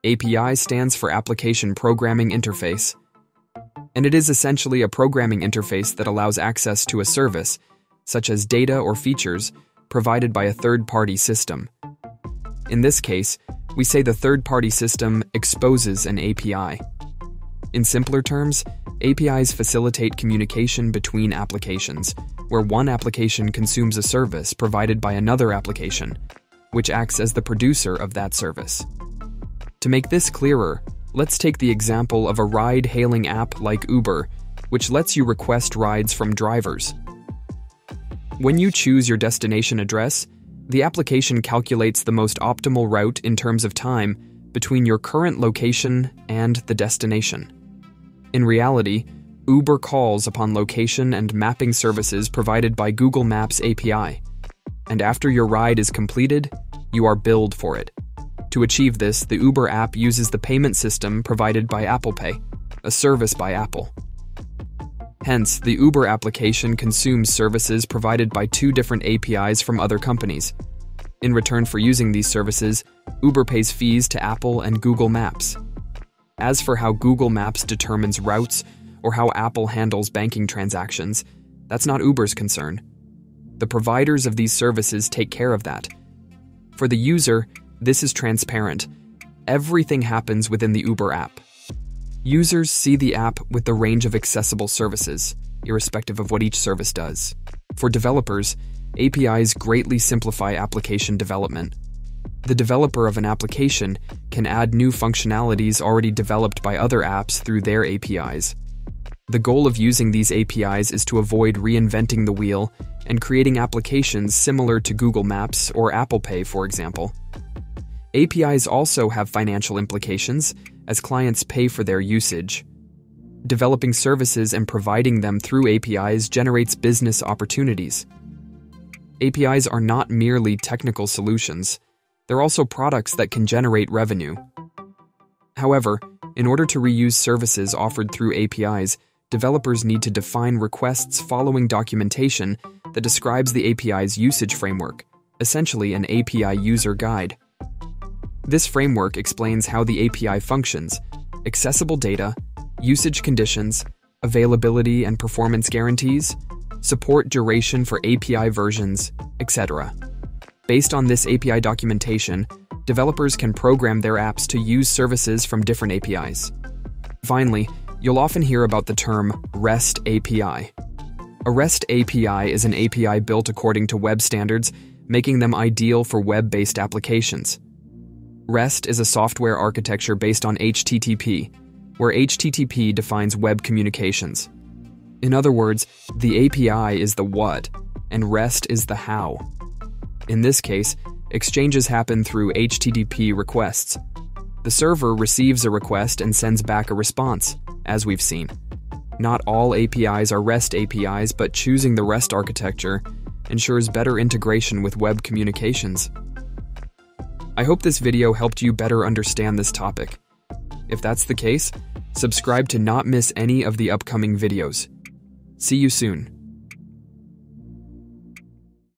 API stands for Application Programming Interface, and it is essentially a programming interface that allows access to a service, such as data or features, provided by a third-party system. In this case, we say the third-party system exposes an API. In simpler terms, APIs facilitate communication between applications, where one application consumes a service provided by another application, which acts as the producer of that service. To make this clearer, let's take the example of a ride-hailing app like Uber, which lets you request rides from drivers. When you choose your destination address, the application calculates the most optimal route in terms of time between your current location and the destination. In reality, Uber calls upon location and mapping services provided by Google Maps API, and after your ride is completed, you are billed for it. To achieve this, the Uber app uses the payment system provided by Apple Pay, a service by Apple. Hence, the Uber application consumes services provided by two different APIs from other companies. In return for using these services, Uber pays fees to Apple and Google Maps. As for how Google Maps determines routes or how Apple handles banking transactions, that's not Uber's concern. The providers of these services take care of that. For the user, this is transparent. Everything happens within the Uber app. Users see the app with the range of accessible services, irrespective of what each service does. For developers, APIs greatly simplify application development. The developer of an application can add new functionalities already developed by other apps through their APIs. The goal of using these APIs is to avoid reinventing the wheel and creating applications similar to Google Maps or Apple Pay, for example. APIs also have financial implications, as clients pay for their usage. Developing services and providing them through APIs generates business opportunities. APIs are not merely technical solutions. They're also products that can generate revenue. However, in order to reuse services offered through APIs, developers need to define requests following documentation that describes the API's usage framework, essentially an API user guide. This framework explains how the API functions, accessible data, usage conditions, availability and performance guarantees, support duration for API versions, etc. Based on this API documentation, developers can program their apps to use services from different APIs. Finally, you'll often hear about the term REST API. A REST API is an API built according to web standards, making them ideal for web-based applications. REST is a software architecture based on HTTP, where HTTP defines web communications. In other words, the API is the what, and REST is the how. In this case, exchanges happen through HTTP requests. The server receives a request and sends back a response, as we've seen. Not all APIs are REST APIs, but choosing the REST architecture ensures better integration with web communications. I hope this video helped you better understand this topic. If that's the case, subscribe to not miss any of the upcoming videos. See you soon.